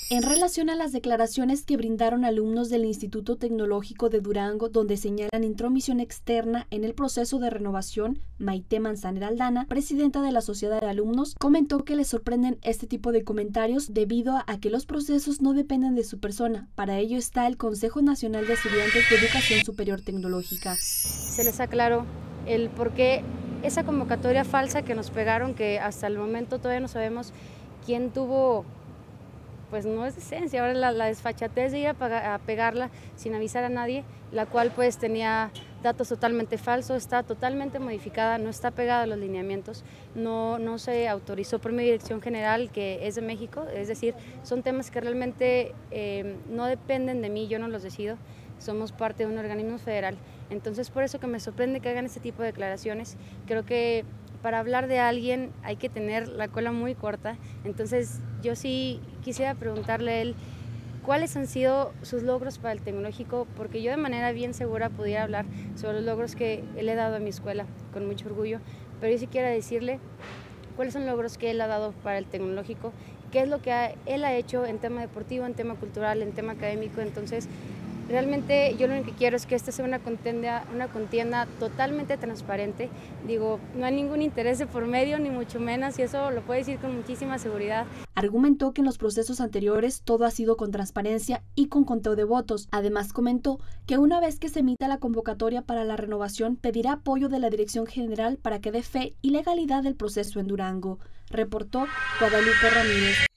En relación a las declaraciones que brindaron alumnos del Instituto Tecnológico de Durango, donde señalan intromisión externa en el proceso de renovación, Maite Manzanera Aldana, presidenta de la Sociedad de Alumnos, comentó que les sorprenden este tipo de comentarios debido a que los procesos no dependen de su persona. Para ello está el Consejo Nacional de Estudiantes de Educación Superior Tecnológica. Se les aclaró el por qué esa convocatoria falsa que nos pegaron, que hasta el momento todavía no sabemos quién tuvo, pues no es decencia, ahora la desfachatez de ir a pegarla sin avisar a nadie, la cual pues tenía datos totalmente falsos, está totalmente modificada, no está pegada a los lineamientos, no se autorizó por mi dirección general, que es de México, es decir, son temas que realmente no dependen de mí, yo no los decido, somos parte de un organismo federal, entonces por eso que me sorprende que hagan este tipo de declaraciones. Creo que para hablar de alguien hay que tener la cola muy corta, entonces yo sí quisiera preguntarle a él cuáles han sido sus logros para el tecnológico, porque yo de manera bien segura pudiera hablar sobre los logros que él le ha dado a mi escuela con mucho orgullo, pero yo sí quiero decirle cuáles son los logros que él ha dado para el tecnológico, qué es lo que él ha hecho en tema deportivo, en tema cultural, en tema académico. Entonces realmente yo lo único que quiero es que esta sea una contienda totalmente transparente. Digo, no hay ningún interés de por medio, ni mucho menos, y eso lo puedo decir con muchísima seguridad. Argumentó que en los procesos anteriores todo ha sido con transparencia y con conteo de votos. Además comentó que una vez que se emita la convocatoria para la renovación, pedirá apoyo de la Dirección General para que dé fe y legalidad del proceso en Durango. Reportó Guadalupe Ramírez.